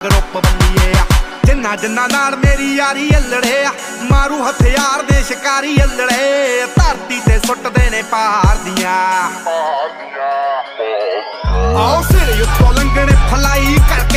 group बल्लीए जिन्ना जिन्ना नाल मेरी यारी अल्लड़े मारू हथियार दे शिकारी अल्लड़े धरती ते सुटदे ने पहाड़ दियां आओ सिर उत्तों लंघने फलाई कर